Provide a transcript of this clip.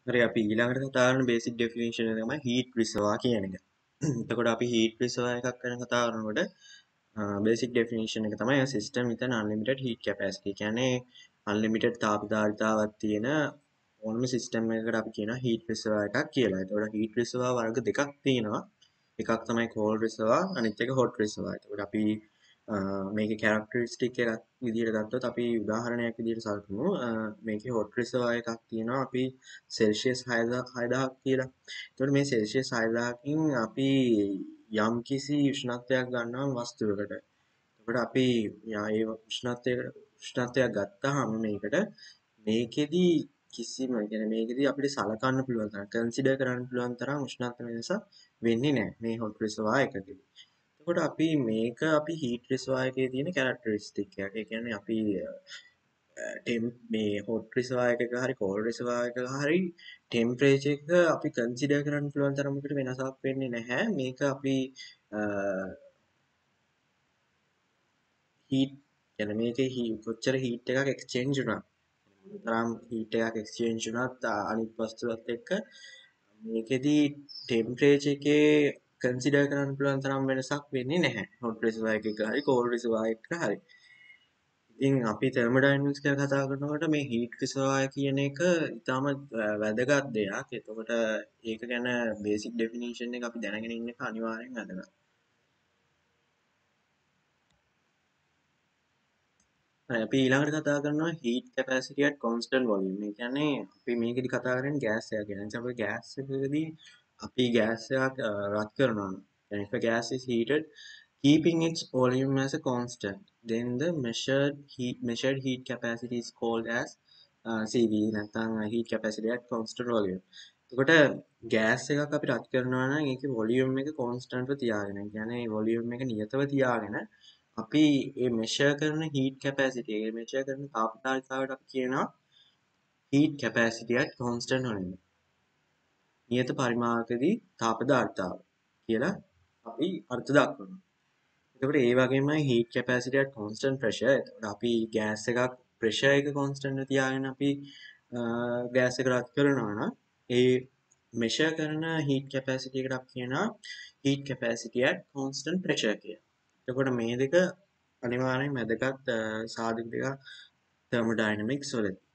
හරි අපි ඊළඟට කතා කරන බේසික් ඩෙෆිනිෂන් එක තමයි heat reservoir කියන එක. එතකොට අපි heat reservoir එකක් ගැන කතා කරනකොට බේසික් ඩෙෆිනිෂන් එක තමයි a system with an unlimited heat capacity. කියන්නේ unlimited තාප ධාරිතාවක් තියෙන ඕනම සිස්ටම් එකකට අපි කියනවා heat reservoir එකක් කියලා. එතකොට heat reservoir වර්ග දෙකක් තියෙනවා. එකක් තමයි cold reservoir අනිත් එක hot reservoir. එතකොට අපි මේකේ characteristic එකක් විදිහට ගත්තොත් අපි උදාහරණයක් විදිහට සලකමු. මේකේ hot reservoir එකක් තියෙනවා අපි සෙල්සියස් 6000ක් කියලා. එතකොට මේ සෙල්සියස් 6000කින් අපි යම්කිසි උෂ්ණත්වයක් ගන්නවා වස්තුවකට. එතකොට අපි ඒ උෂ්ණත්වයක් ගත්තාම මේකෙදි කිසිම කියන්නේ මේකෙදි අපිට සලකන්න පුළුවන් තරම් කන්සිඩර් කරන්න පුළුවන් තරම් උෂ්ණත්ව වෙනසක් වෙන්නේ නැහැ මේ hot reservoir එකකදී. එතකොට අපි heat reservoir එකේ තියෙන characteristic එකක්. ඒ කියන්නේ අපි මේ hot reservoir එකක හරි cold reservoir එකක හරි temperature එක අපි consider කරන්න පුළුවන් තරමකට වෙනසක් වෙන්නේ නැහැ. මේක අපි heat يعني මේකේ කොච්චර heat එකක් exchange වුණා. තරම් heat එකක් exchange වුණත් අනිත් වස්තුවත් එක්ක මේකෙදි temperature එකේ consider කරන්න පුළුවන් තරම් වෙනසක් වෙන්නේ නැහැ. hot reservoir එකක හරි cold reservoir එකක හරි. ඉතින් අපි thermodynamics ගැන කතා කරනකොට මේ heat reservoir කියන එක ඉතාමත් වැදගත් දෙයක්. එතකොට ඒක ගැන basic definition එක අපි දැනගෙන ඉන්න එක අනිවාර්යෙන් වැදගත්. අපි ඊළඟට කතා කරනවා heat capacity at constant volume. ඒ කියන්නේ අපි මේකෙදි කතා කරන්නේ gas එක ගැන. අපි gas එකකදී අපි gas එකක් රත් කරනවා. يعني if a gas is heated keeping its volume as a constant, then the measured heat capacity is called as CV නැත්නම් heat capacity at constant volume. එතකොට gas එකක් අපි රත් කරනවා නම් ඒකේ volume එක constant ව තියාගෙන, කියන්නේ volume එක නියතව තියාගෙන අපි මේ measure කරන heat capacity එක measure කරන තාප ධාරිතාවට අපි කියනවා heat capacity at constant volume. නියත පරිමාණකදී තාප ධාරිතාව කියලා අපි අර්ථ දක්වනවා. එතකොට ඒ වගේමයි heat capacity at constant pressure. එතකොට අපි gas එකක් pressure එක constant එක තියාගෙන අපි gas එක රත් කරනවා නම් ඒ measure කරන heat capacity එකට අපි කියනවා heat capacity at constant pressure කියලා. එතකොට මේ දෙක අනිවාර්යෙන් වැදගත් සාධක දෙකක් thermodynamics වලදී.